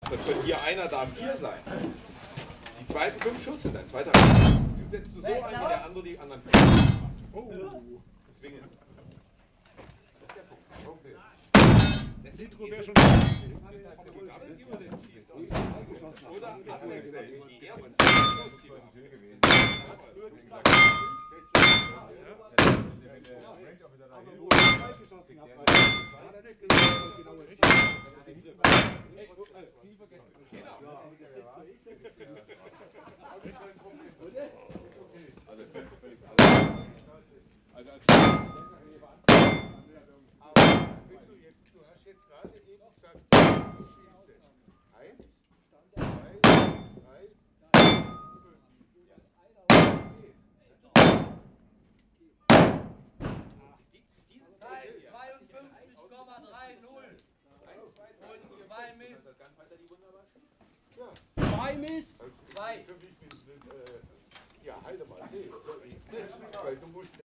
Das von hier einer darf 4 sein. Die zweiten 5 Schuss sind ein zweiter Schuss. Du setzt du so ein, wie der andere die anderen 4. Oh. Deswegen. Das ist der Punkt. Okay. Das Nitro wäre schon. Oder abwechselnd. Die ersten 2 Schuss, die du hast jetzt gerade eben gesagt, du schießt jetzt 1, 2, 3, 2 Miss. 2. Ja, halte mal. Nee, weil du musst